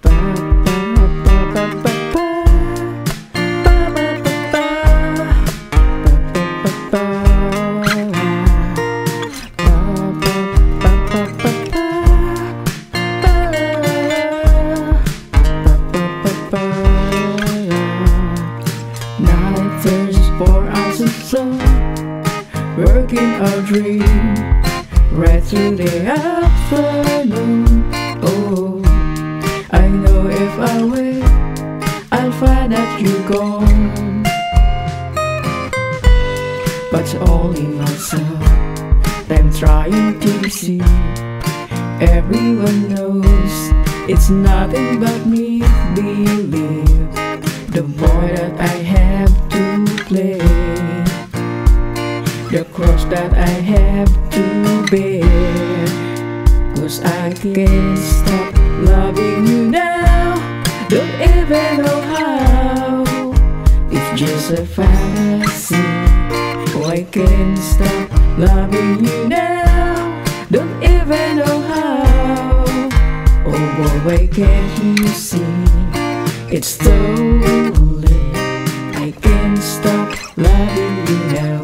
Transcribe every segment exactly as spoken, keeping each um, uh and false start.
Working our dream right through the afternoon. Oh, I know if I wait, I'll find that you're gone. But only myself I'm trying to see. Everyone knows it's nothing but me. Believe the boy that I have to play, the cross that I have to bear. Cause I can't stop loving you now. Don't even know how. It's just a fantasy. Oh, I can't stop loving you now. Don't even know how. Oh boy, why can't you see? It's too late. I can't stop loving you now.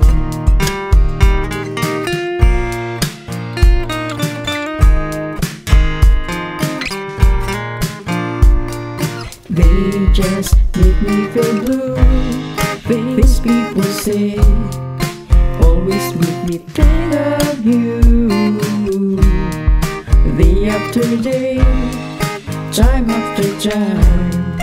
They just make me feel blue. Things people say always make me think of you. Day after day, time after time,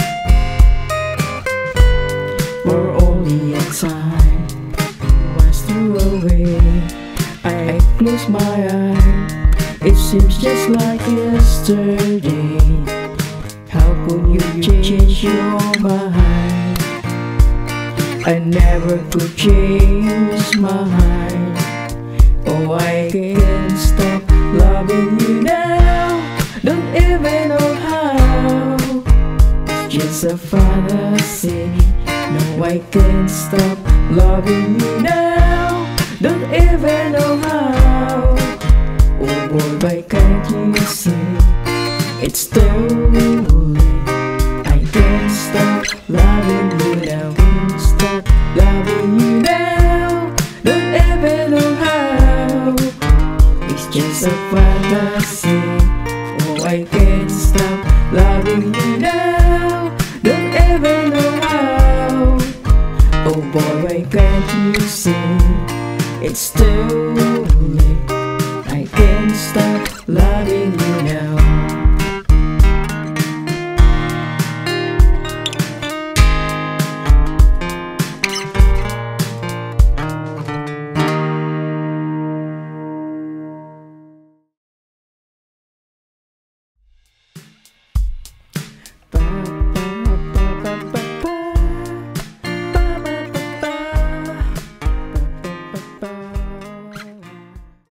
for only a time once threw away. I close my eyes, it seems just like yesterday. How could you change your mind? I never could change mine. Oh, I can't stop loving you now. Don't even know how. It's just a fantasy. No, I can't stop loving you now. Don't even know how. Oh boy, why can't you see? It's too late. I can't stop loving you now. Can't stop loving you now. Don't even know how. It's just a fantasy. Oh, I can't stop loving you now. Don't even know how. Oh boy, why can't you see? It's too late. I can't stop loving you now. Bye.